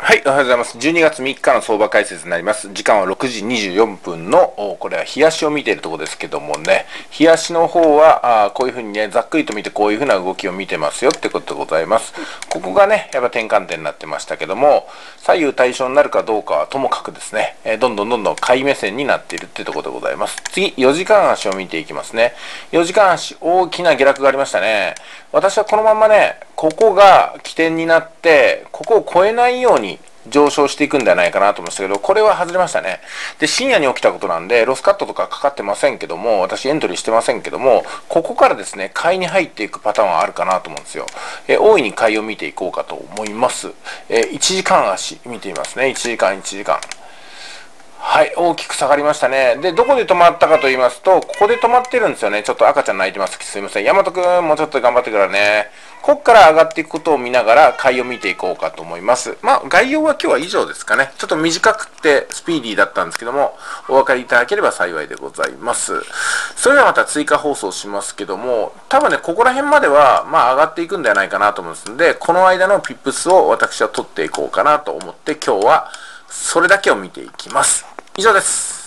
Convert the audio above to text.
はい、おはようございます。12月3日の相場解説になります。時間は6時24分の、これは日足を見ているところですけどもね、日足の方は、こういうふうにね、ざっくりと見てこういうふうな動きを見てますよってことでございます。ここがね、やっぱ転換点になってましたけども、左右対称になるかどうかはともかくですね、どんどん買い目線になっているってところでございます。次、4時間足を見ていきますね。4時間足、大きな下落がありましたね。私はこのままね、ここが起点になって、ここを超えないように上昇していくんじゃないかなと思いましたけど、これは外れましたね。で、深夜に起きたことなんで、ロスカットとかかかってませんけども、私エントリーしてませんけども、ここからですね、買いに入っていくパターンはあるかなと思うんですよ。大いに買いを見ていこうかと思います。1時間足見てみますね。1時間、1時間。はい、大きく下がりましたね。で、どこで止まったかと言いますと、ここで止まってるんですよね。ちょっと赤ちゃん泣いてます。すいません。大和くん、もうちょっと頑張ってくださいね。こっから上がっていくことを見ながら、買いを見ていこうかと思います。まあ、概要は今日は以上ですかね。ちょっと短くてスピーディーだったんですけども、お分かりいただければ幸いでございます。それではまた追加放送しますけども、多分ね、ここら辺までは、まあ、上がっていくんではないかなと思うんですので、この間のピップスを私は取っていこうかなと思って、今日はそれだけを見ていきます。以上です。